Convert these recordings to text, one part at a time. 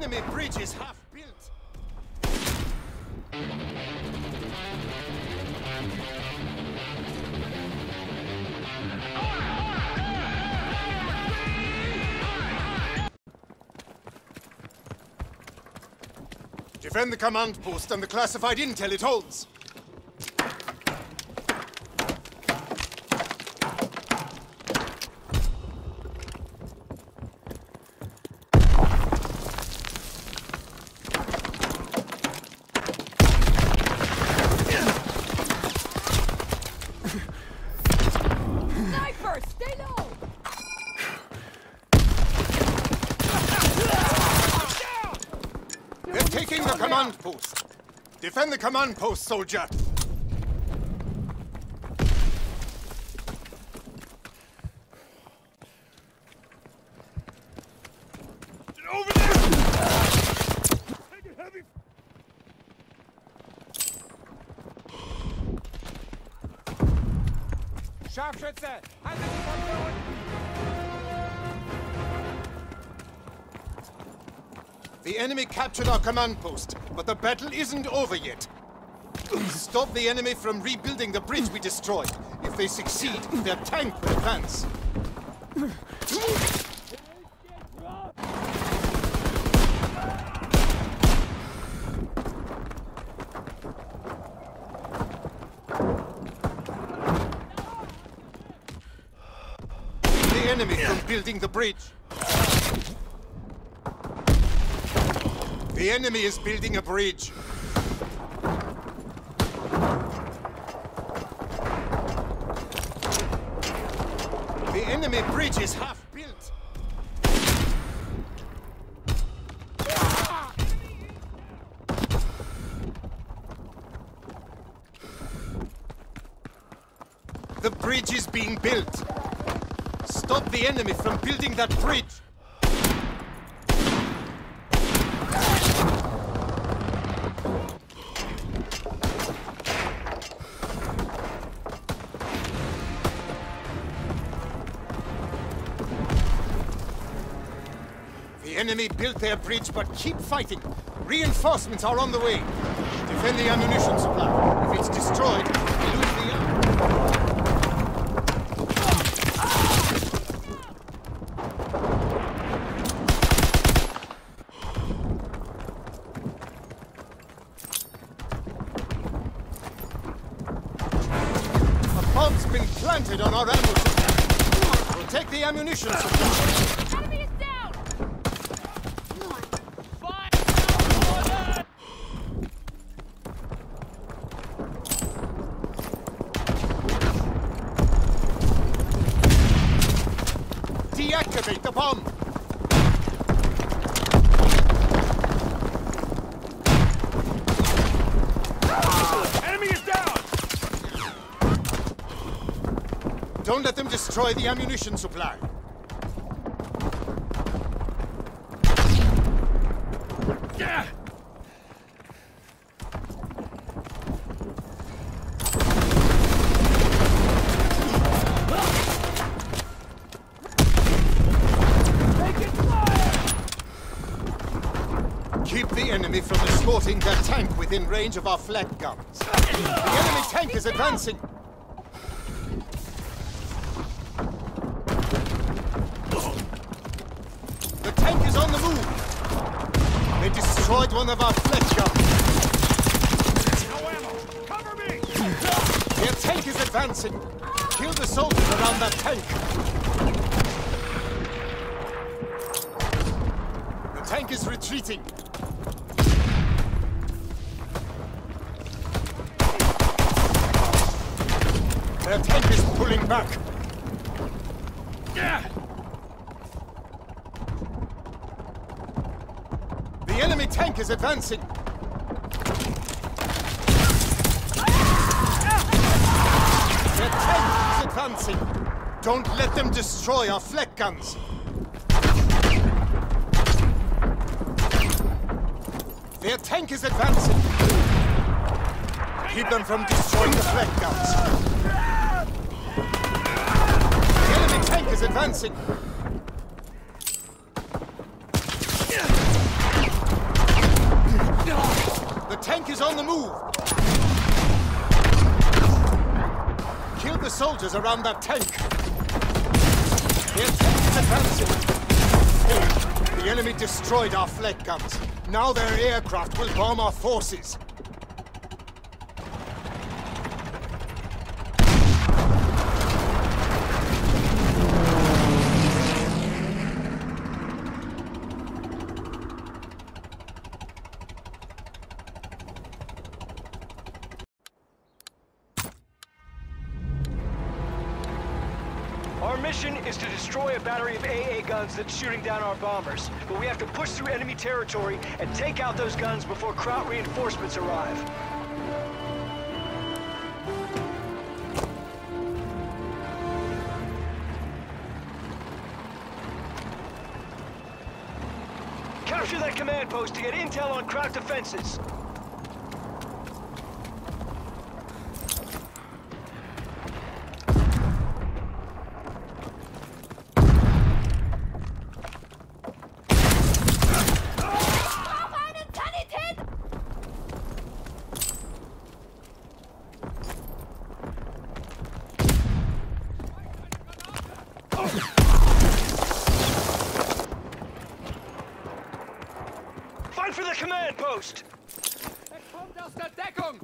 enemy bridge is half built. Defend the command post and the classified intel it holds. Sniper, stay low! They're taking the command post. Defend the command post, soldier. Over there! Take it heavy. Scharfschütze! Haltet die Position! The enemy captured our command post, but the battle isn't over yet. Stop the enemy from rebuilding the bridge we destroyed. If they succeed, their tank will advance. The enemy from building the bridge. The enemy is building a bridge. The enemy bridge is half built. The bridge is being built. Stop the enemy from building that bridge. The enemy built their bridge, but keep fighting. Reinforcements are on the way. Defend the ammunition supply. If it's destroyed, we lose the ammo. A bomb's been planted on our ammo supply. Protect the ammunition supply. Enemy is down! Deactivate the bomb! Enemy is down! Don't let them destroy the ammunition supply. Yeah! Keep the enemy from escorting their tank within range of our flak guns. The enemy tank is advancing. The tank is on the move. They destroyed one of our flak guns. No ammo! Cover me! Their tank is advancing. Kill the soldiers around that tank. The tank is retreating. Their tank is pulling back. Yeah! The enemy tank is advancing. Their tank is advancing. Don't let them destroy our flak guns. Their tank is advancing. Keep them from destroying the flak guns. The enemy tank is advancing. the move! Kill the soldiers around that tank! Their tank is advancing! Hey, the enemy destroyed our flak guns. Now their aircraft will bomb our forces. Our mission is to destroy a battery of AA guns that's shooting down our bombers, but we have to push through enemy territory and take out those guns before Kraut reinforcements arrive. Capture that command post to get intel on Kraut defenses. Fight for the command post! Er kommt aus der Deckung!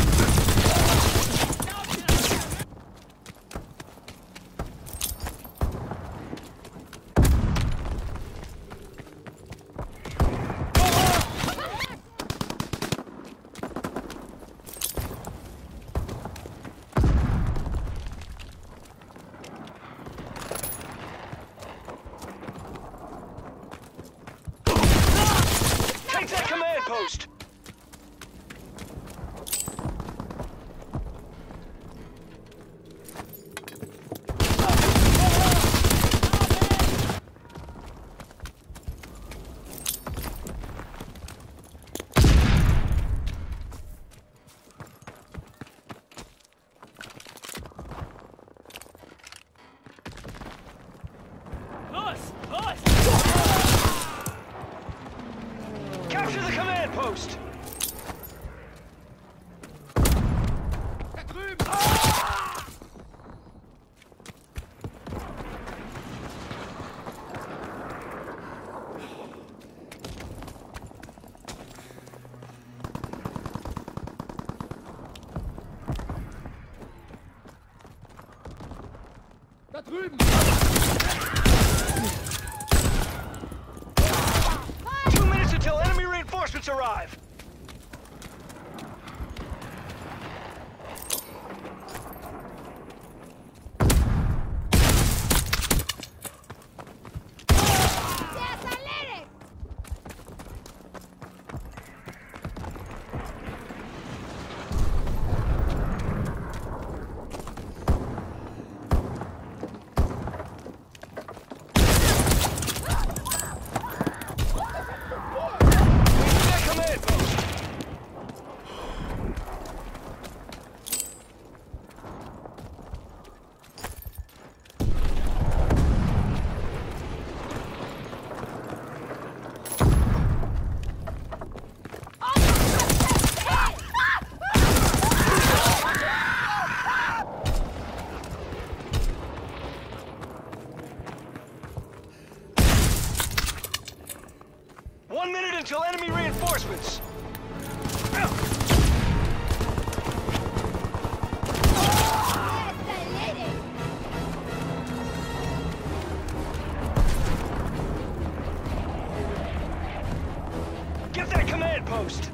Take that command post! Capture the command post! Da drüben! Da drüben! 2 minutes until enemy reinforcements arrive! That command post! One minute until enemy reinforcements! Get that command post!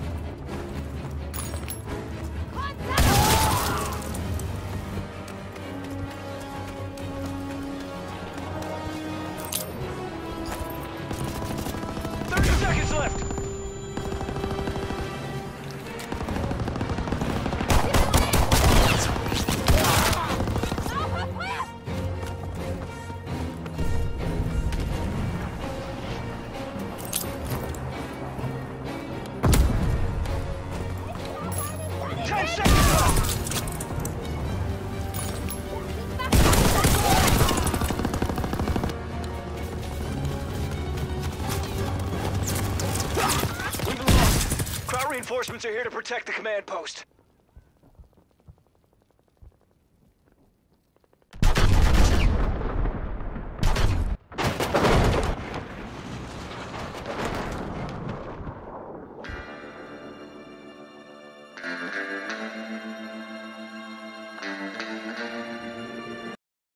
Seconds left! Kraut reinforcements are here to protect the command post.